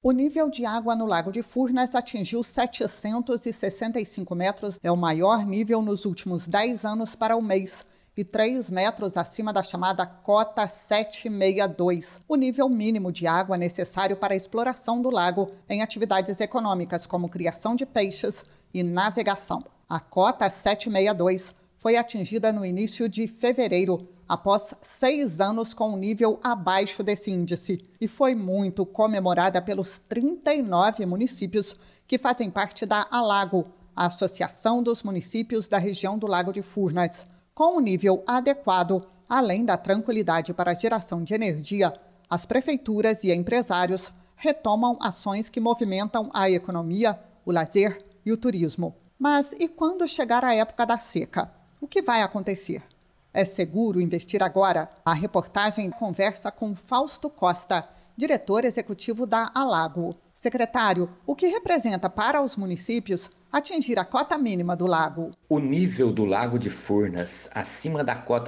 O nível de água no Lago de Furnas atingiu 765 metros, é o maior nível nos últimos 10 anos para o mês, e 3 metros acima da chamada cota 762, o nível mínimo de água necessário para a exploração do lago em atividades econômicas como criação de peixes e navegação. A cota 762 foi atingida no início de fevereiro, após 6 anos com um nível abaixo desse índice, e foi muito comemorada pelos 39 municípios que fazem parte da ALAGO, a Associação dos Municípios da Região do Lago de Furnas. Com um nível adequado, além da tranquilidade para a geração de energia, as prefeituras e empresários retomam ações que movimentam a economia, o lazer e o turismo. Mas e quando chegar a época da seca? O que vai acontecer? É seguro investir agora? A reportagem conversa com Fausto Costa, diretor executivo da ALAGO. Secretário, o que representa para os municípios atingir a cota mínima do lago? O nível do Lago de Furnas acima da cota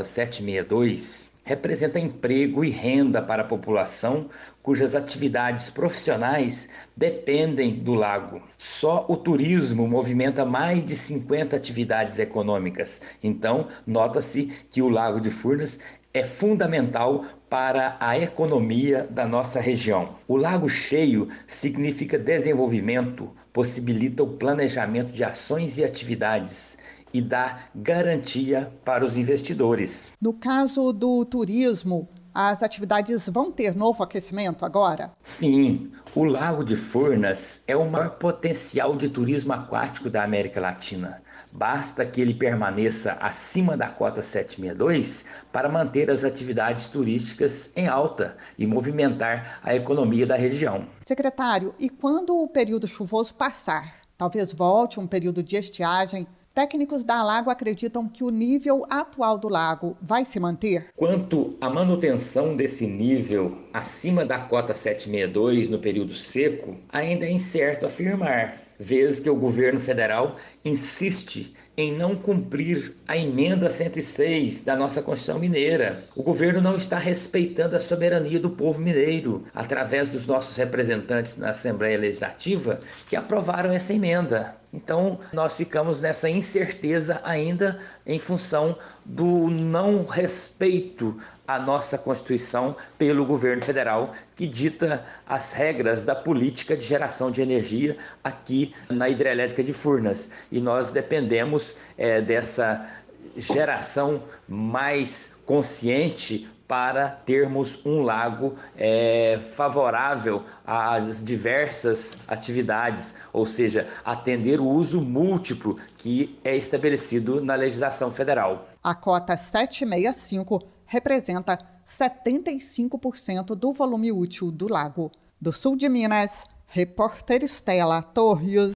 762 representa emprego e renda para a população cujas atividades profissionais dependem do lago. Só o turismo movimenta mais de 50 atividades econômicas. Então, nota-se que o Lago de Furnas é fundamental para a economia da nossa região. O lago cheio significa desenvolvimento, possibilita o planejamento de ações e atividades e dá garantia para os investidores. No caso do turismo, as atividades vão ter novo aquecimento agora? Sim, o Lago de Furnas é o maior potencial de turismo aquático da América Latina. Basta que ele permaneça acima da cota 762 para manter as atividades turísticas em alta e movimentar a economia da região. Secretário, e quando o período chuvoso passar, talvez volte um período de estiagem, técnicos da ALAGO acreditam que o nível atual do lago vai se manter? Quanto à manutenção desse nível acima da cota 762 no período seco, ainda é incerto afirmar, vez que o governo federal insiste em não cumprir a emenda 106 da nossa Constituição Mineira. O governo não está respeitando a soberania do povo mineiro, através dos nossos representantes na Assembleia Legislativa, que aprovaram essa emenda. Então, nós ficamos nessa incerteza ainda em função do não respeito à nossa Constituição pelo governo federal, que dita as regras da política de geração de energia aqui na hidrelétrica de Furnas. E nós dependemos dessa geração mais consciente para termos um lago favorável às diversas atividades, ou seja, atender o uso múltiplo que é estabelecido na legislação federal. A cota 765 representa 75% do volume útil do lago. Do sul de Minas, repórter Estela Torres.